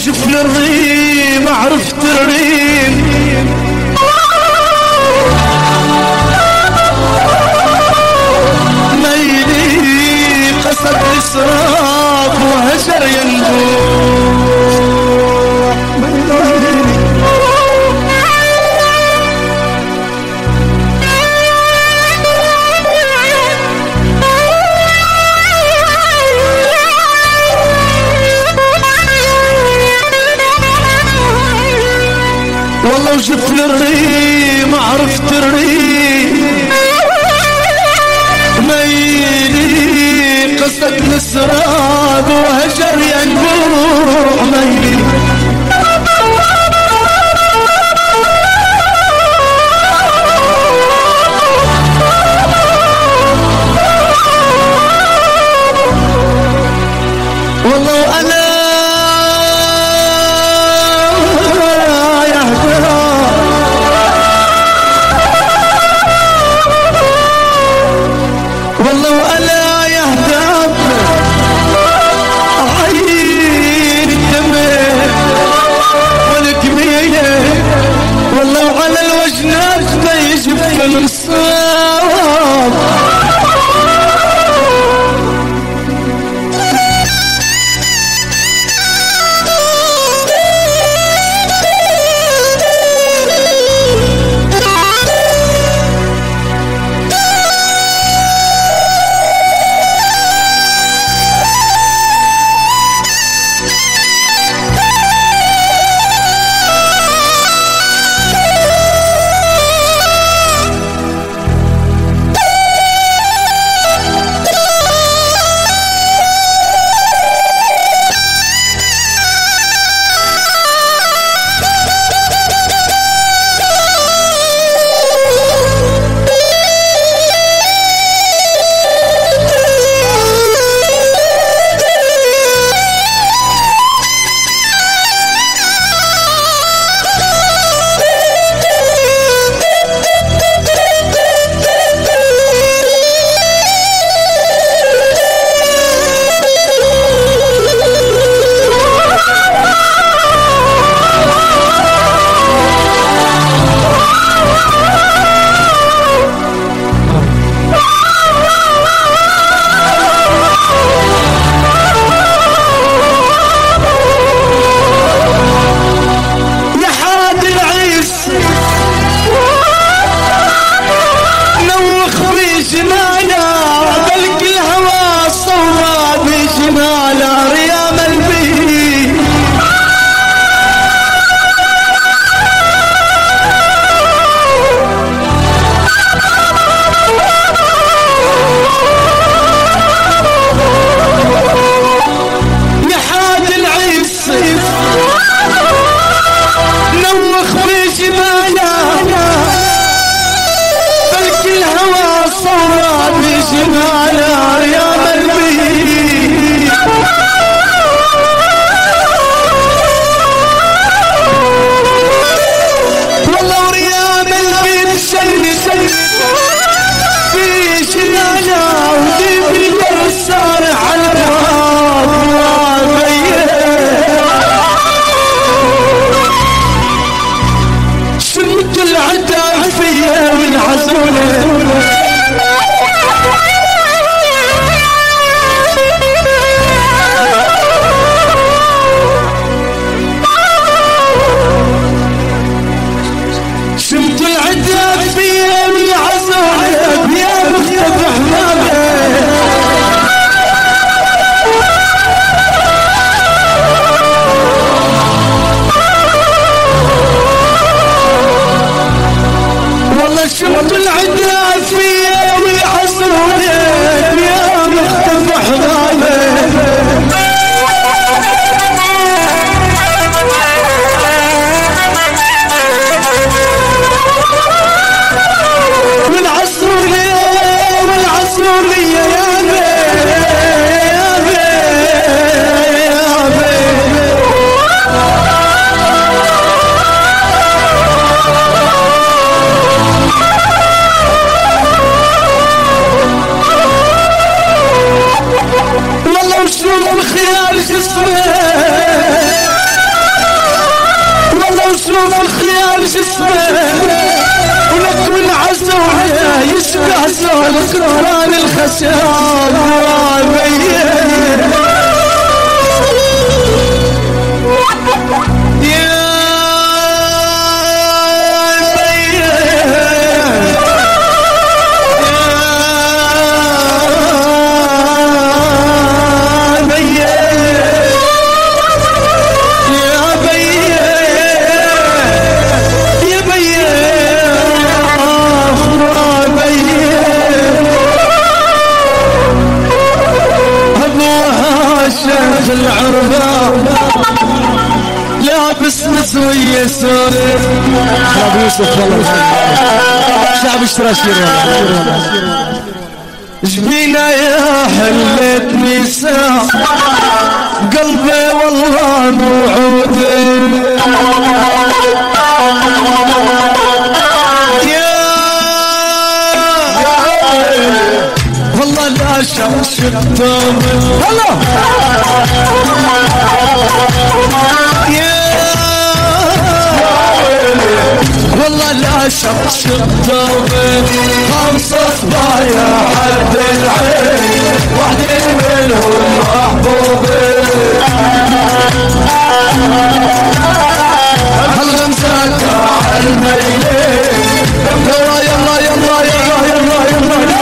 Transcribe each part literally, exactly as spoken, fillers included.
شف للريم عرفت الريم ميلي قصد إسراف وهجر ينبوع والله وشف للريم عرفت الريم ميلي قصد نسراب وهجر ينبوع ميلي والله أنا والله ألا يهدم عين الدمع والكمية والله على الوجنات بيجب الصواب الرجال جسمه ولك من عزوله يشبه زول سكران الخشاب غرابيه لابس مسوية سوري شعب يوسف والله شعب اشترى شير جبينا يا حلتني ساعة قلبي والله موعود والله لا شمشت والله والله لا شمشت خمسة صبايا حد العين واحدين منهم محبوبين هالغمزة تاع الميلين يلا يلا يلا يلا يلا يلا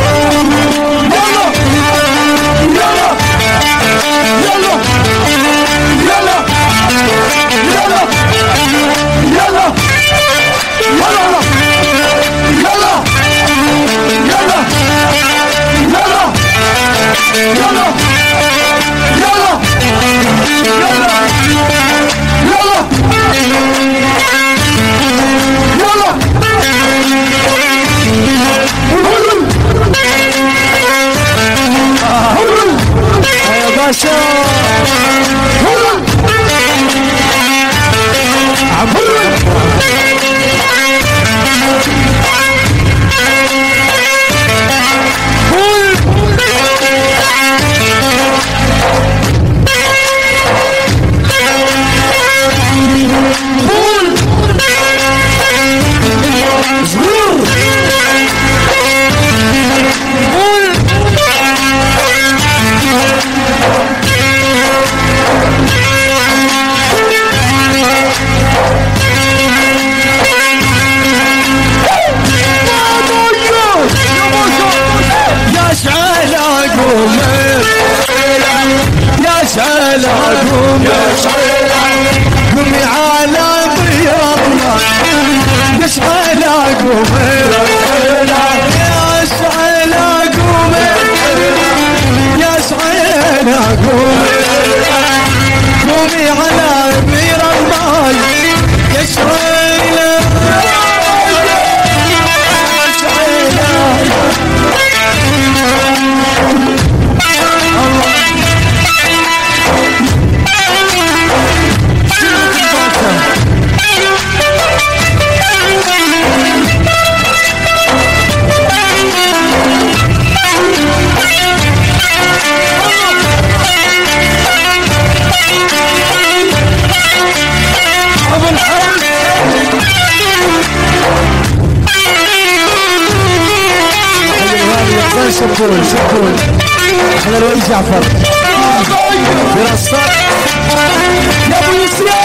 شكرا شكرا احنا الرئيس جعفر برصاص يا ابو يسرا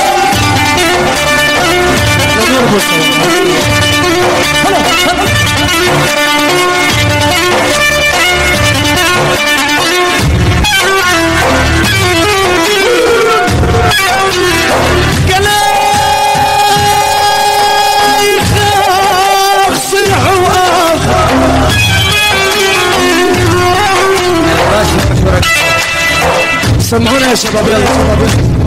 سمعونا يا شباب يلا شباب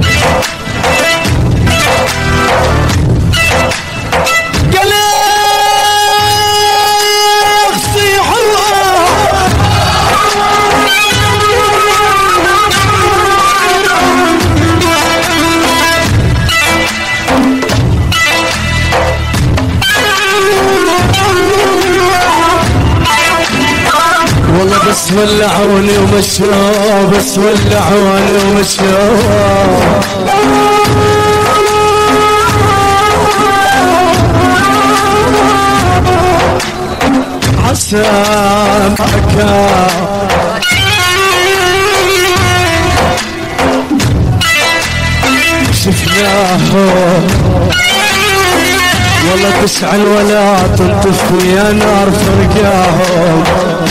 والله بس ولعوني ومشوا بس ولعوني ومشوا سامعك شفناه والله تسعى ولا تنطف يا نار فرقاهم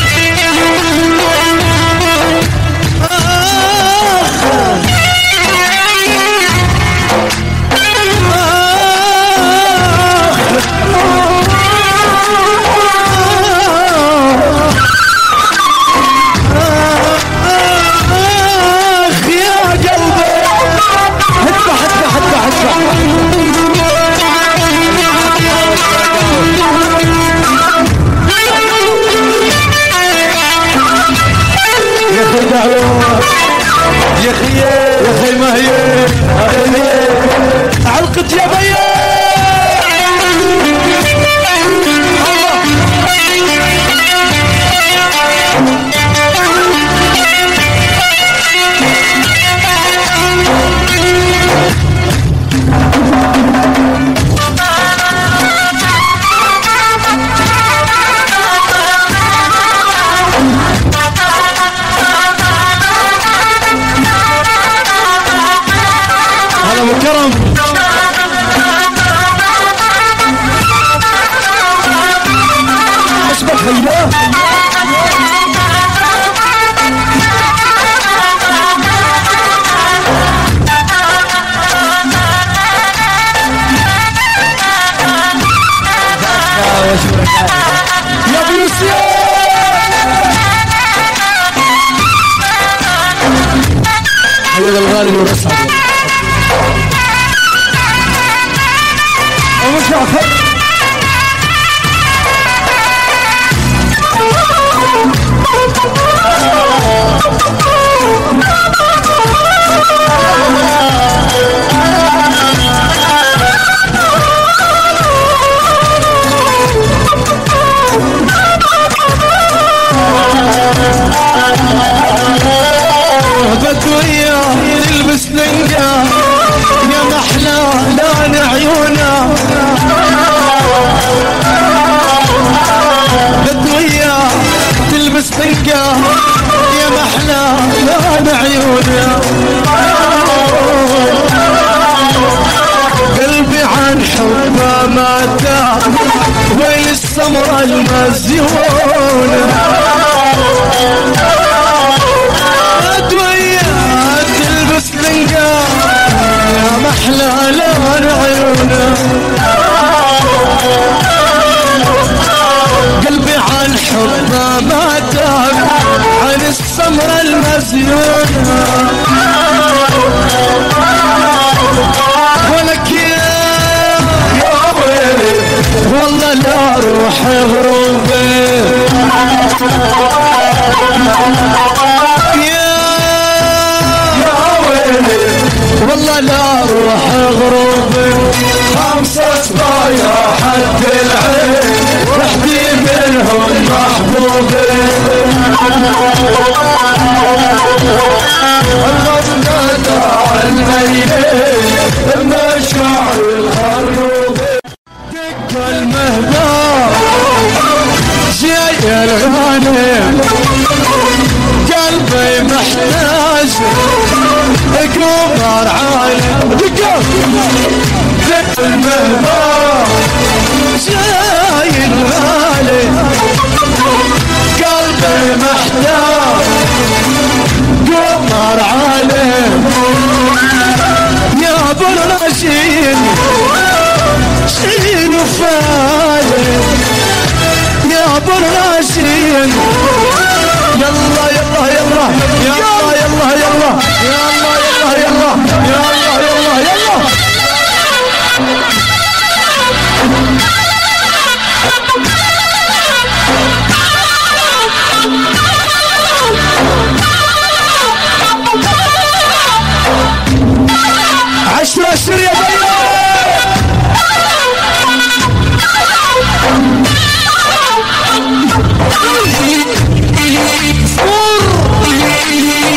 يا اخي يا اخي ما هي علقت يا بيا كرم اصبر خيبه يا ابو يوسف حبيب الغالي والاسعد بدوية يلبس لنقا يا محلى لون عيونه بدوية تلبس لنقا يا محلى لون عيونه قلبي عن حبه ما تاب وين السمرة المزيونه يا محلى لون عيونه قلبي عن حبه ما تاب عن السمرة المزيونة ولك يا ويلي والله لا روح غروبي والله لا روح غروبي خمسة صبايا حد العين وحدي منهم محبوبي الغصنة على الميت المشاعر الغروبي دق المهباب جاي الغانم قلبي محتاج قمر عالي دق المهباب جاي الغالي قلبي محتاج قمر عالي يا ابو الرشيد شين وفالي يا ابو الرشيد يلا يلا يلا يلا يلا يلا يلا يلا يلا يلا يلا عشرة عشر يا بيا صور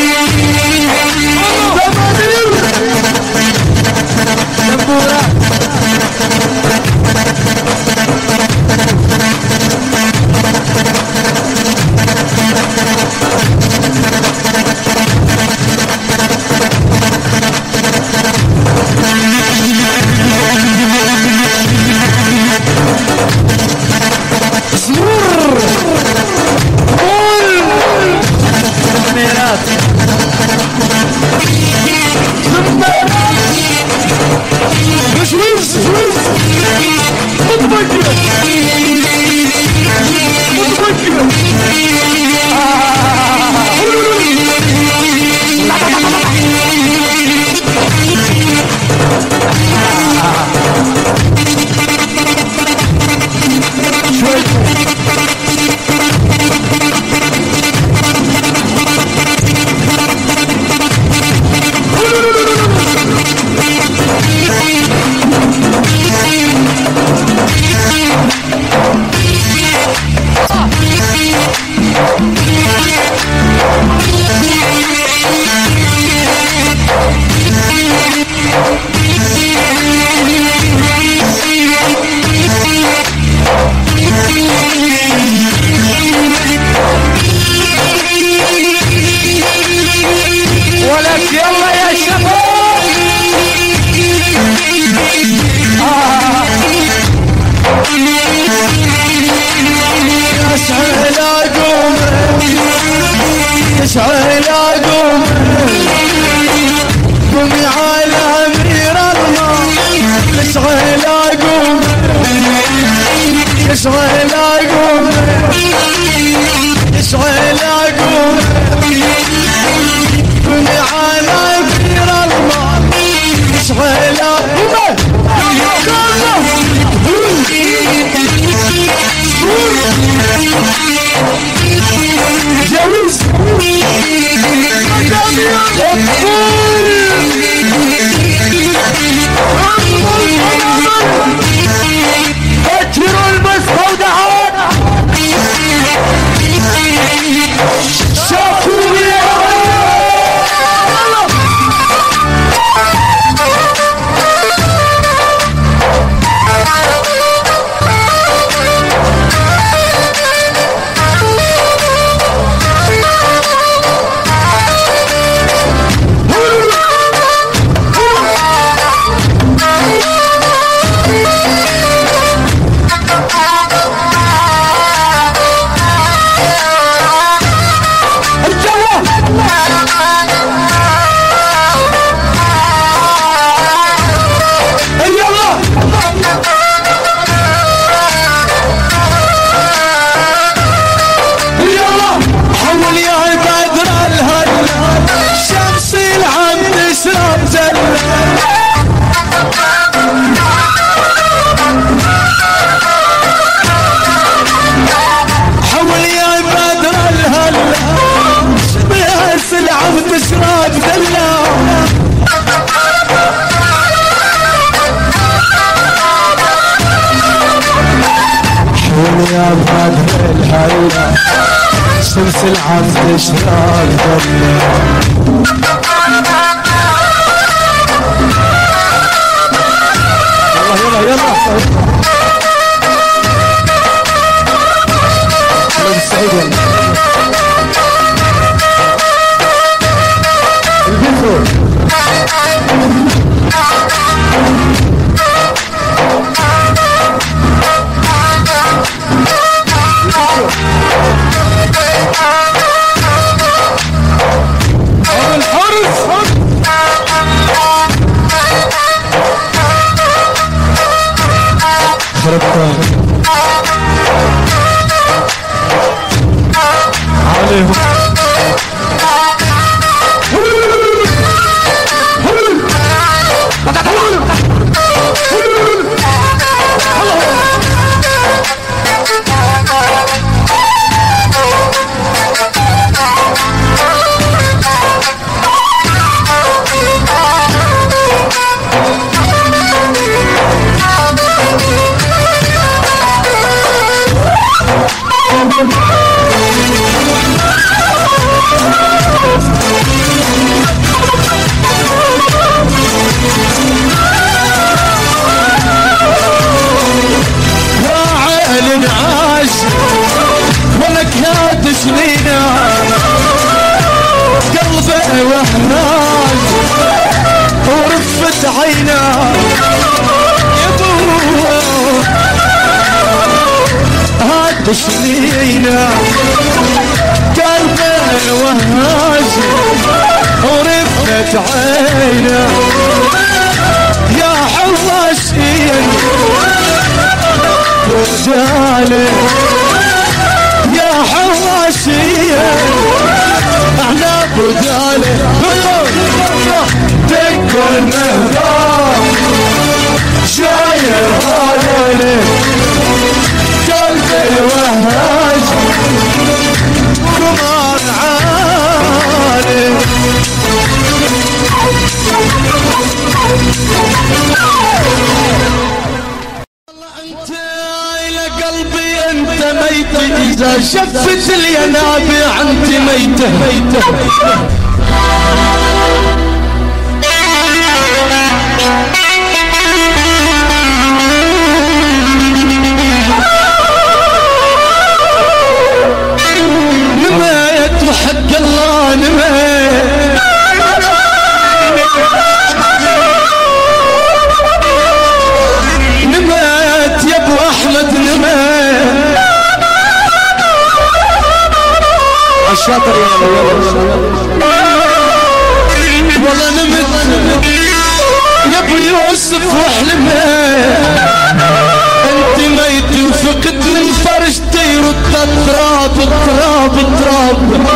ولك يلا يا شباب اشعل اقوم اشعل اقوم قومي على امير الله اشعل اقوم اشعل اقوم اشعل اقوم قومي على امير الله اشعل اقوم جوز اكثروا المسخة ودعونا شافوا يا بدر الهيلة سلسل عم تشرب دمنا يلا يلا يلا يلا السعيد البيتو عليهم قلبه وهناج ورفت عيناه يا ابوه هاد سنينا قلبه وهناج ورفت عيناه يا حواشين رجالي يا حواشين احنا بدالي تكبر مهدار شاير هالي قلبي وهاج قمر عالي انت الى قلبي انت ميت اذا شفت الينابيع انت ميته ميته نميت وحق الله نميت الشاطر والله نمت يا ابو يوسف وحلمت انت ميت وفقد من فرشتي يرد التراب التراب التراب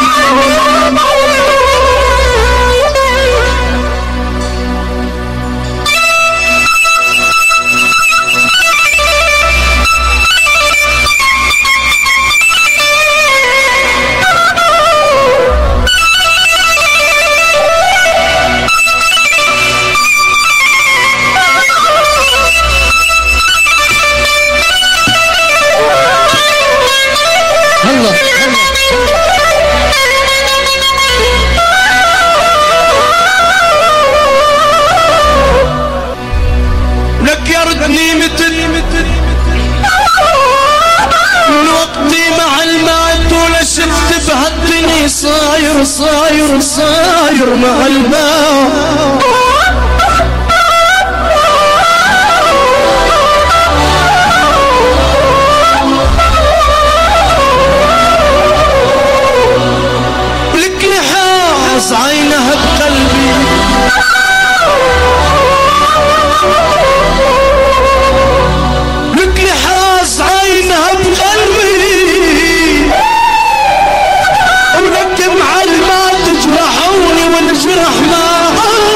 صاير صاير صاير مع الماء لك نحاس عينها بقلبي لك نحاس عينها بقلبي مع الماء تجرحوني والجرح ما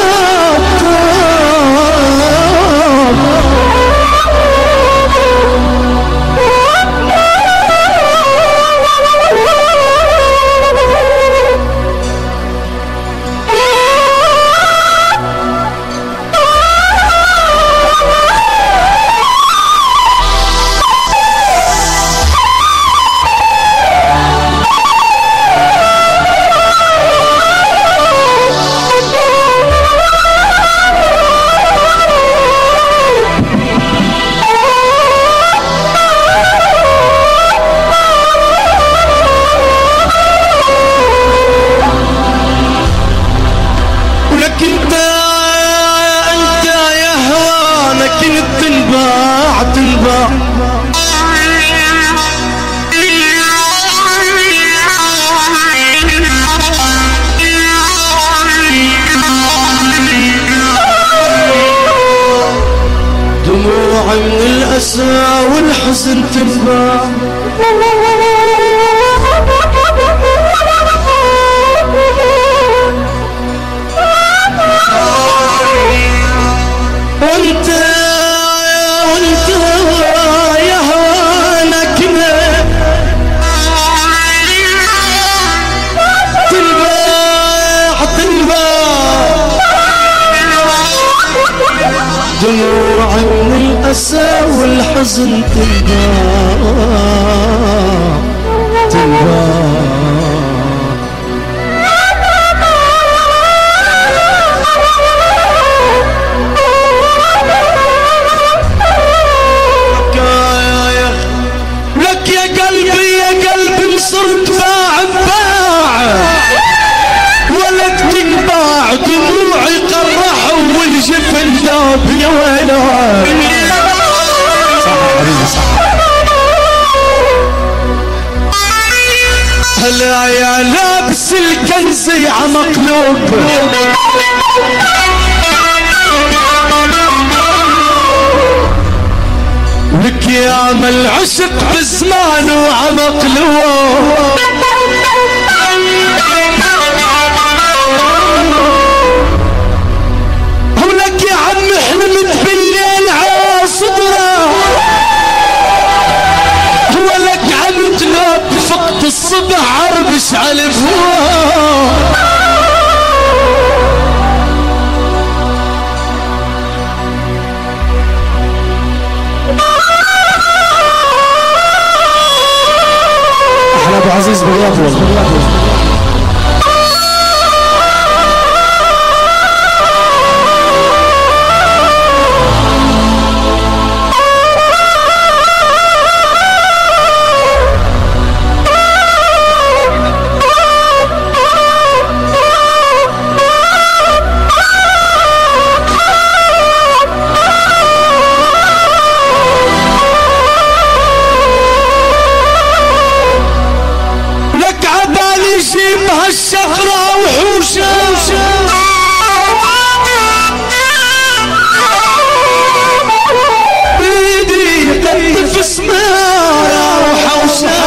من الأسى والحزن تنباع وانت وانت يا هوانك تنباع تنباع دموع من الأسى والحزن تنباع تنباع لك يا قلبي يا قلبي صرت باع باع ولك تنباع دموعي قرحوا والجفن ذاب يا ويلاه هلا يا لابس الكنز يا مقلوب لك يا مل عشق بزمان وعمقلوب ولك يا عم حلمت بالليل عاصدرة ولك عم تنام فقط الصبح عربش على فوق احلى ابو عزيز بالرياض والله بهالشقرة وحوشة بيدي قطف اسمها وحوشة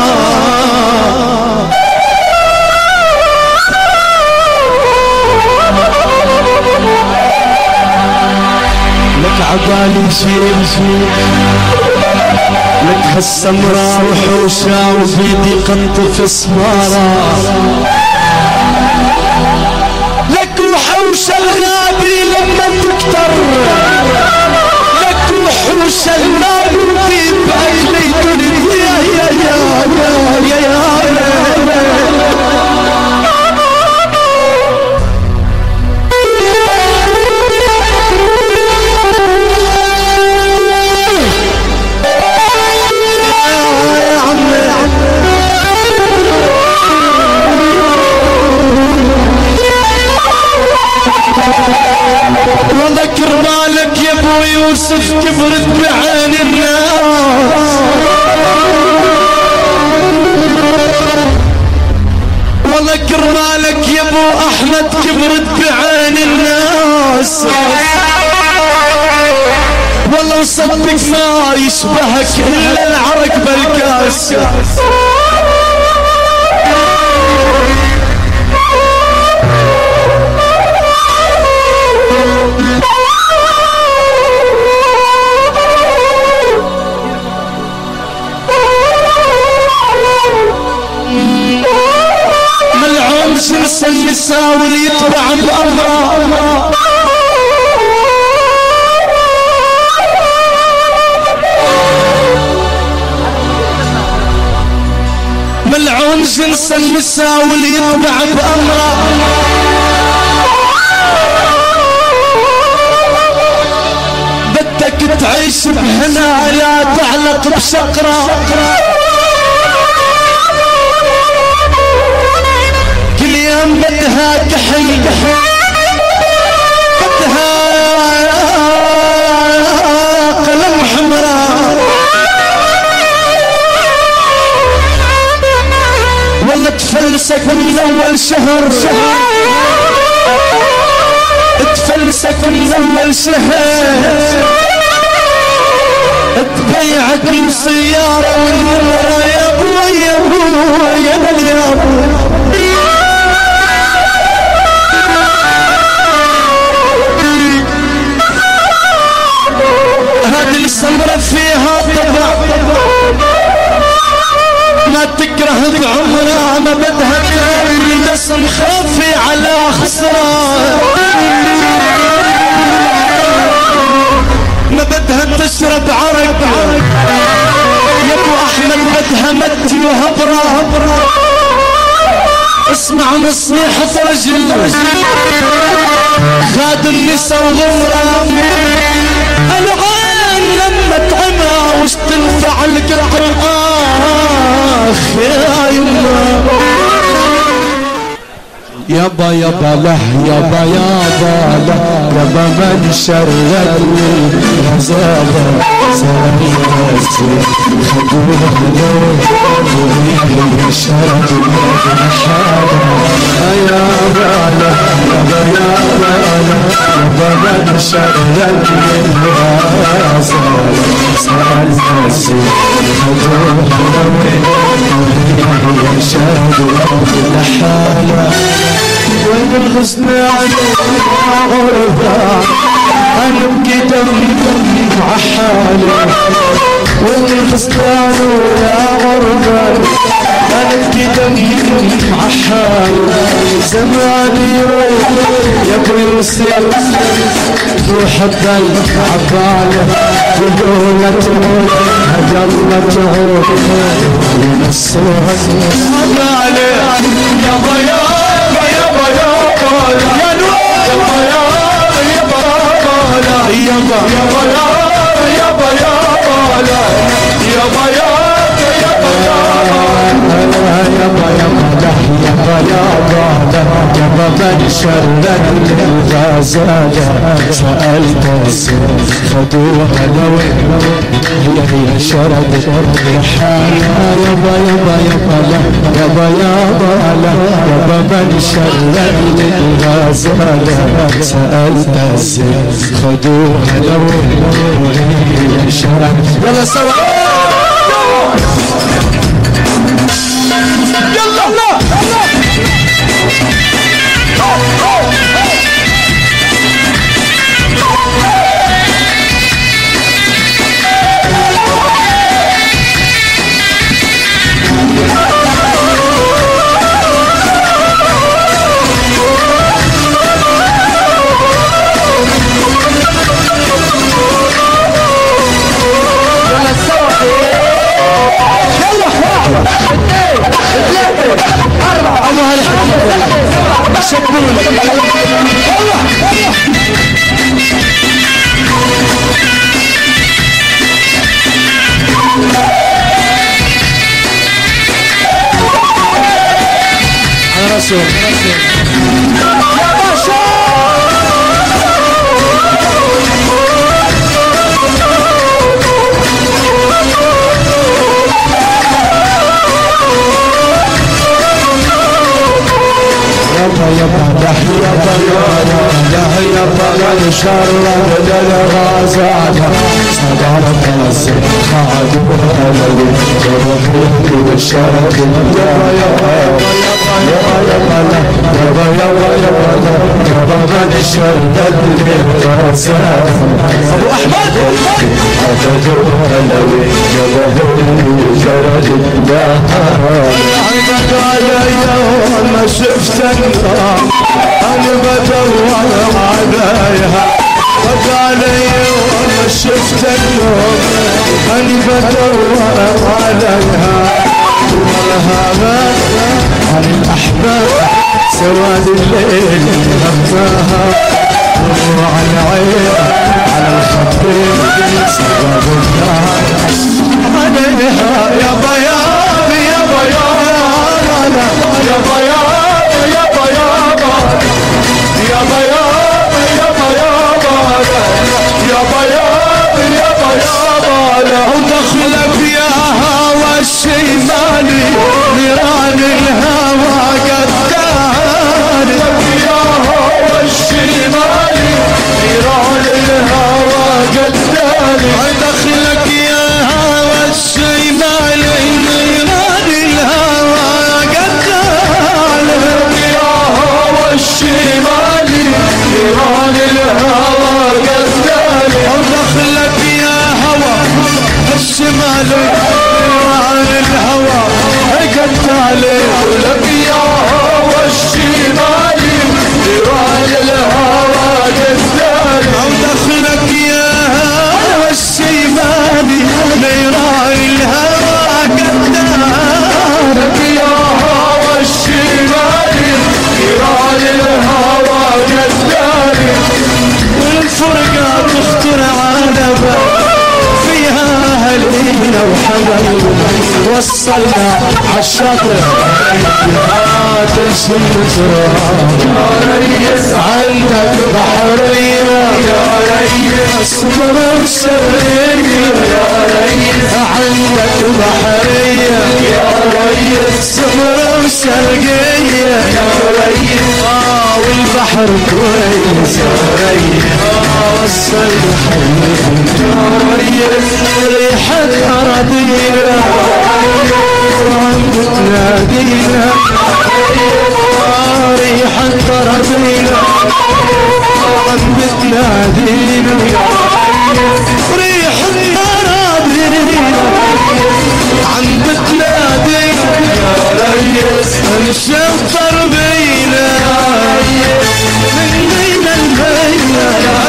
لك عقالي شيء لك هالسمرة وحوشة وبيدي قنطف اسمارة لك وحوشة الغابي لما تكتر لك وحوشة الغابي في بأيلي يا يا يا يا يا وذكر مالك يا ابو يوسف كبرت بعين الناس وذكر مالك يا ابو احمد كبرت بعين الناس والله صدق ما يشبهك الا العرق بالكاس ملعون شمس المساول يتبع بأمره ملعون جنس المساول يتبع بأمره بدك تعيش بهنا لا تعلق بشقرة كل يوم بدها كحل بدها قلم حمراء والله تفلسك من اول شهر تفلسك من اول شهر تبيعك من سيارة والمرة يا ابو يا ابو يا ابو هذه السمرة فيها طبع ما تكره بعمرها ما بدها كامل نسم خافي على خسران ما بدها تشرب عرق يا ابو احمد بدها متي وهبره اسمع نصيحة رجل خادم نسا وغمرة العين لما تعمى وش تنفع القرآن اخ يا يما يابا يابا له يابا يابا له يابا من شرقني غزالة سلامي راسي خدوه له وهي شرق الحالة يابا له يابا يابا له يابا من شرقني غزالة سلامي راسي خدوه له وهي شرق الحالة وين الغصن عليك غربة أنا بقدم مع حالي وين الغصن يا غربة أنا بقدم مع حالي زماني يروح يا ابو يوسف روح الضل عبالة وقولة تعود يلا تعود من الصوت عبالة يا ضياء يابا يابا يا نور يابا يابا يابا يابا يابا يابا يابا يابا يابا يابا يابا يابا يابا يابا من شرد الغزالة سألت السر خدوها لوين هي هي شرد الرحالة يابا يابا يابا يابا يابا يابا من شرد الغزالة سألت السر خدوها لوين هي شرد. يلا سوا يلا يلا شرد الغزالة صدرت السخاد والولد وربك بالشرد يابا يابا يابا يابا يابا يابا يابا من شرد الغزالة أبو أحمد أتدوها لوي يابا شرد عينك علي يوم شفت النار أنا بدور عليها وقال يوم شفت النور أنا بدور عليها والهوى عن الأحباب سواد الليل همها وعن عين على الخطين سواد النهار عليها يا بياض يا بياض يا بياض يا بياض يا بياض يا بياض يا بياض يا بياض لو دخلك يا هوى الشمالي نيران الهوى قداري يا هوى الشمالي نيران الهوى قداري دخلك يا هوى الشمالي نيران الهوى قداري يا هوى الشمالي نيران الهوى قداري دخلك يا هوى الشمال نيران الهوى قدالي لك يا هوى الشمال نيران الهوى قدالي دخلك يا هوى الشمال نيران الهوى قدالي لك يا هوى الشمال نيران الهوى قدالي والفرقة تخطر عالبا فيها اهلينا وحبايبنا وصلنا عالشاطئ لا تنسى ترى عندك بحرية يا ريس صبر وسرية يا ريس عندك بحرية يا ريس صبر وسرقية يا ريس اه والبحر كويس يا ريس اه وصل حبيبي يا ريس ريحة أراضينا تنادينا ريحة أراضينا بتنادينا ريحة أراضينا عم بتنادينا يا ريس نشطر بينا من بين البينا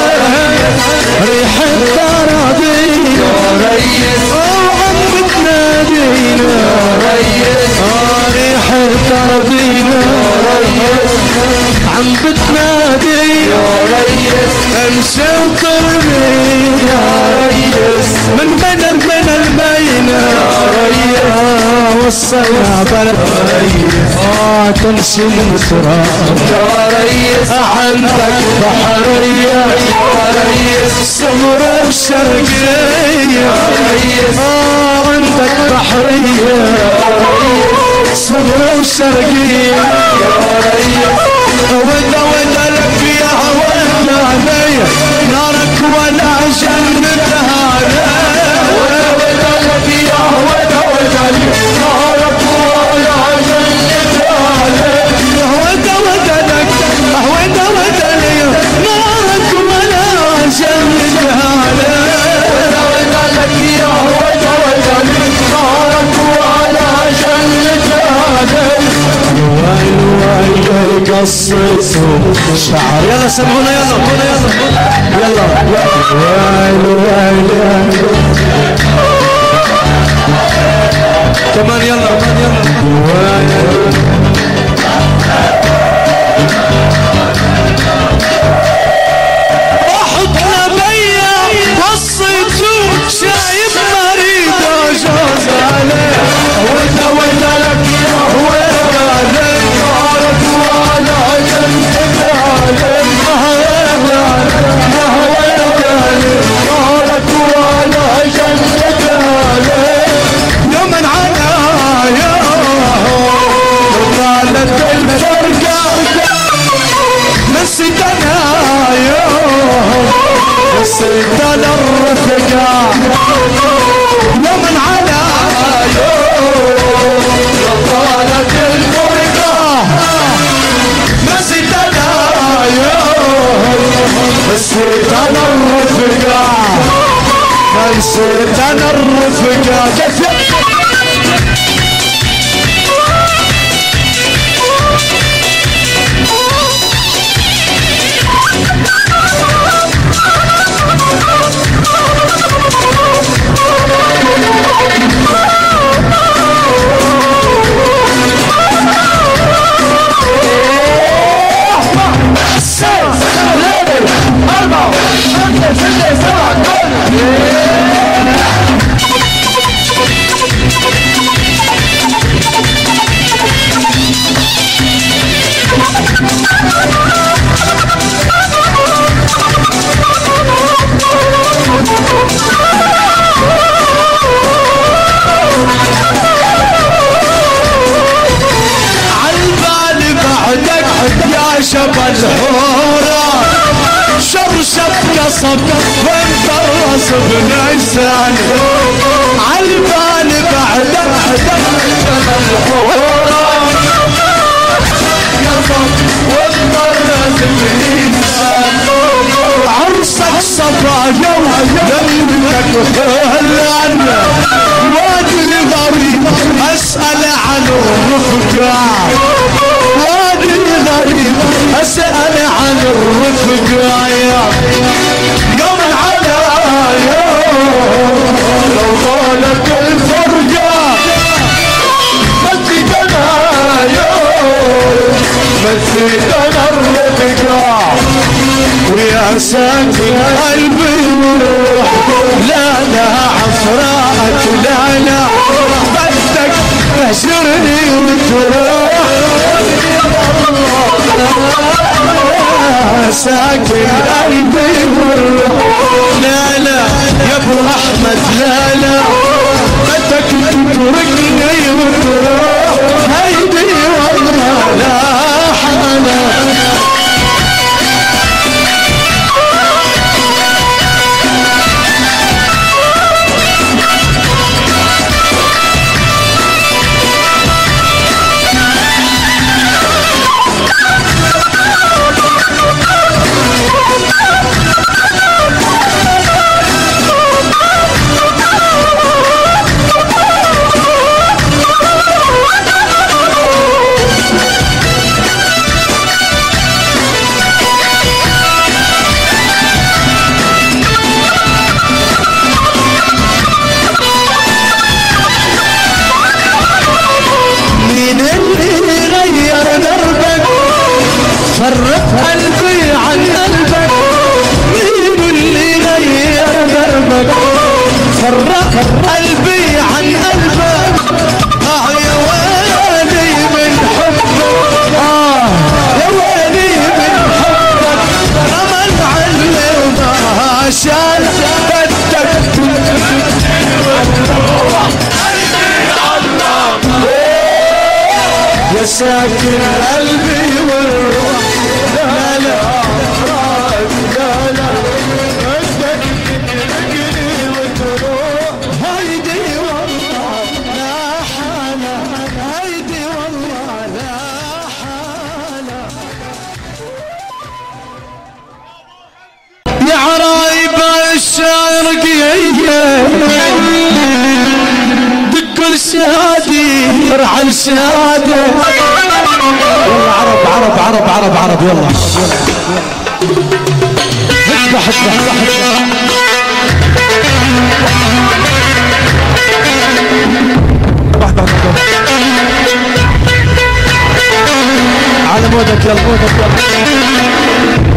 ريحة أراضينا يا ريس وعم بتنادينا يا ريس ريحة أراضينا يا ريس عم بتنادي يا ريس نشطر بينا يا ريس من بين البين البين يا ريس الصيابة آه تمشي التراب يا ريس عندك بحرية يا ريس سمر الشرقية يا ريس آه عندك بحرية يا ريس سمر الشرقية يا ريس ودا ودا لك يا ودا علي نارك ولا جنتها ودا ودا لك يا ودا ودا نارك ولا جنتها ودا ودا لك ودا ودا لي نارك ولا جنتها ودا ودا لك يا ودا ودا نارك ولا جنتها ويل ويل قصته شعر يلا سمعونا يلا يلا يلا ويل ويل كمان يلا كمان يلا احط بيا قصته شايب مريض جوز عليه ودا ودا لك يا ودا عليك نارك ولا جنتك عليك نارك ولا جنتك عليك يوما على يوم طالت الفرقة نسيت انا يوم نسيت انا الرفقة يوما على يوم طالت الفرقة نسيت انا يوم نسيت انا الرفقة نسيت انا الرفقة كيف شب الحورة شرشب قصب وانت الرصب نعسان عالبال بعدك شب الحورة قصب وانت الرصب نعسان عرسك صبايا ويملك خلان وادي غريب اسأل عن الرفقة غريب اسأل عن الرفقة يوم على يوم لو طالت الفرقة مسيت انا يوم مسيت انا الرفقة ويا ساكن قلبي روح لا لا عفراء لا لا بدك تهجرني وتروح ساكن قلبي والروح لا لا يا ابو احمد لا لا بدك تتركني وتروح هيدي والله لا حلا فرق قلبي عن قلبك مين اللي غير دربك فرق قلبي عن قلبك اه ساكن قلبي والروح لا لا لا لا بدك تتركني وتروح هيدي والله لا حالة هيدي والله لا حالة يا عرايب الشرقية دق الشادي ارعى الشادي يلا عرب عرب عرب عرب عرب يلا اذبح اذبح على مودك يلا مودك يلا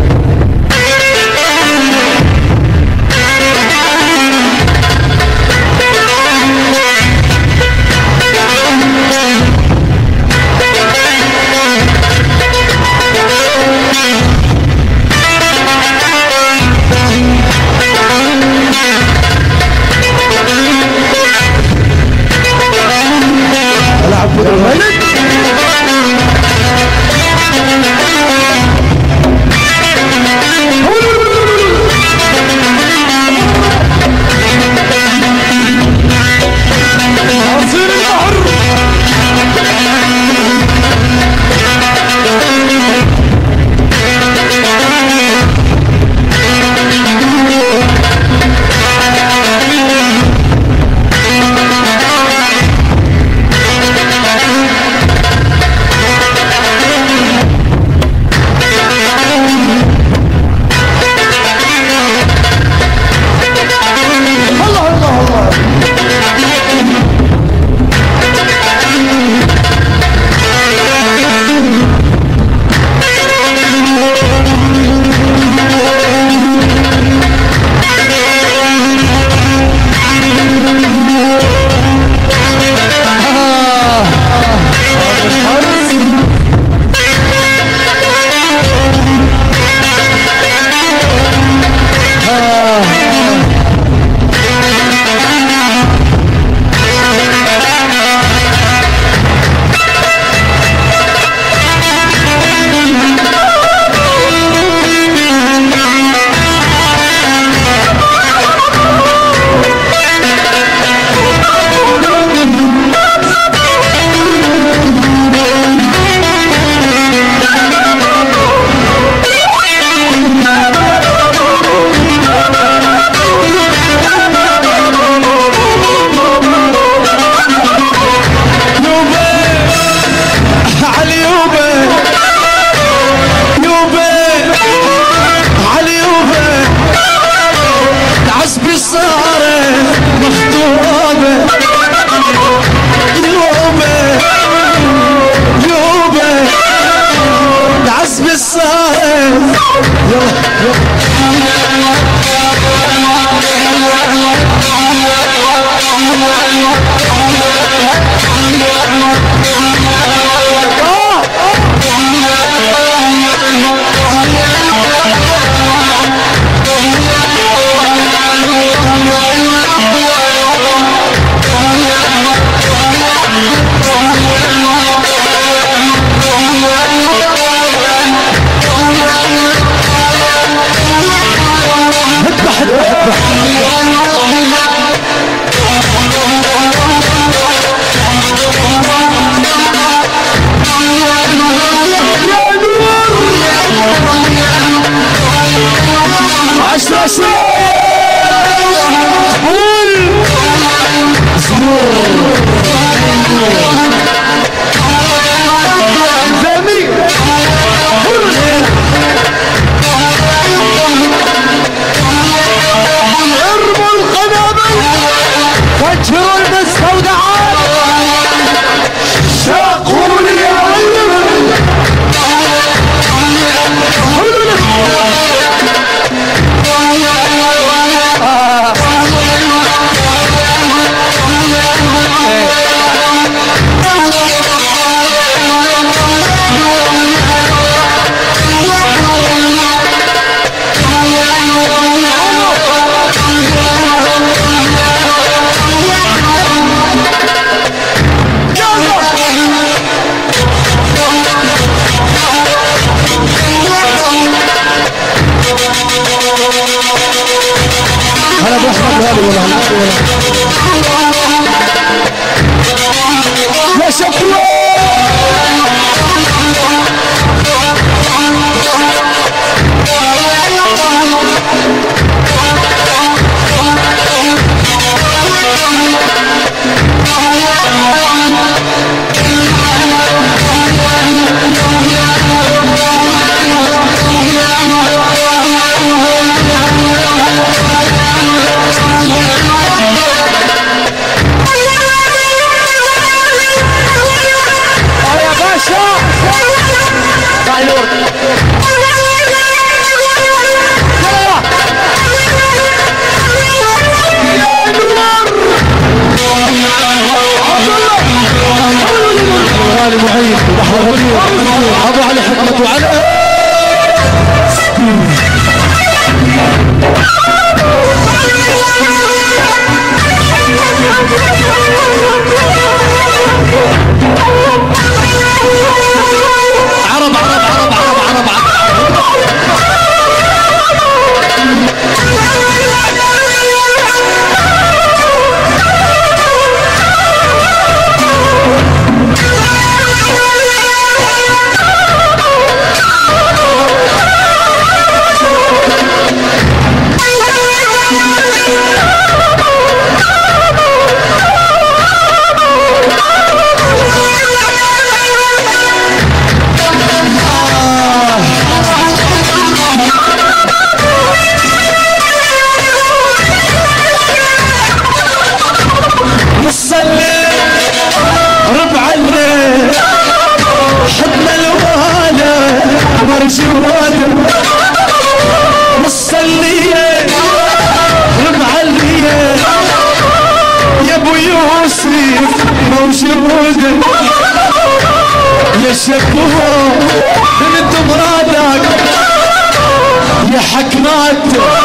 وشهودك يا شبوه انت مرادك يا حكمات